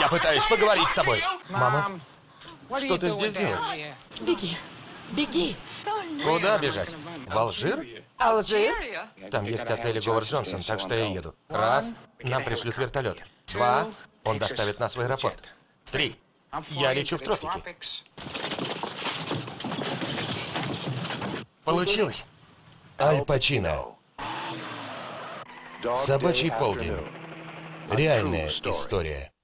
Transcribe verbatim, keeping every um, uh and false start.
Я пытаюсь поговорить с тобой. Мама, что ты здесь делаешь? Беги. Беги. Куда бежать? В Алжир? Алжир? Там есть отель Говард Джонсон, так что я еду. Раз, нам пришлют вертолет. Два, он доставит нас в аэропорт. Три, я лечу в тропики. Получилось. Аль Пачино. Собачий полдень. Реальная история.